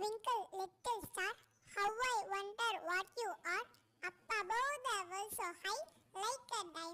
Twinkle, little star, how I wonder what you are. Up above the world so high, like a diamond.